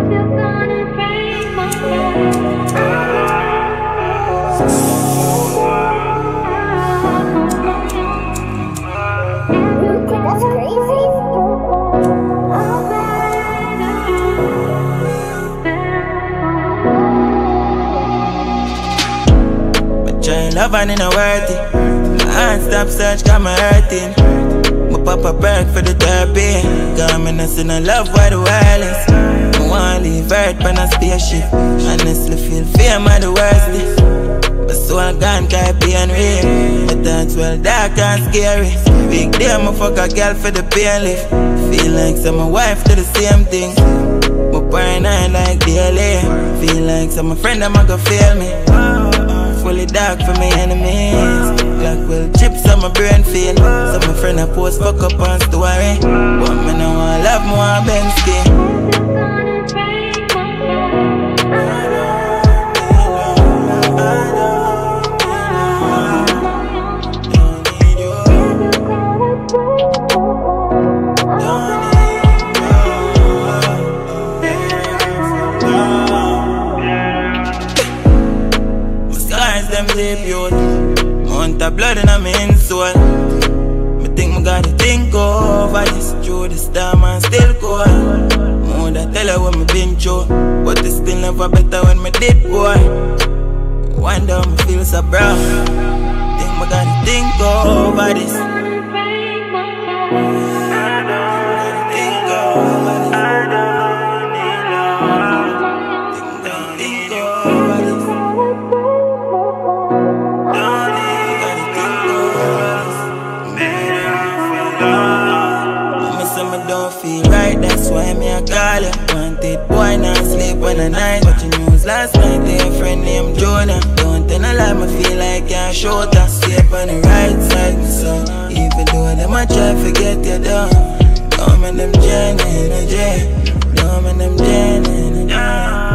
Love and it not worth it. My hand stop search got me hurting. My papa perk for the therapy. Got me not see no love why the wireless. I wanna leave Earth on a spaceship. Honestly feel fear my the worst thing. My soul gone can't be unreal. My thoughts well dark and scary. Big day I fuck a girl for the pain lift. Feel like some my wife do the same thing. My paranoid like daily. Feel like some my friend I'm gonna fail me. Fully dark for my enemies. Like well chips on my brain feel. So my friend I post fuck up on story. But me no want love more Bensky. Them deep youth, month of blood in my insole. Me think me gotta think over this. Through the storm and still cold. More than tell her what me been through, but it's still never better when me did boy. One day me feel so proud. Think me gotta think over this. Don't feel right, that's why me a call you. Wanted boy not sleep on the night. Watching news last night, a friend named Jonah. Don't tell a lie, me feel like you're short. I stay up on the right side, so even though them a try to get you down. Don't make them journey in a jail. Don't make them journey in a jail.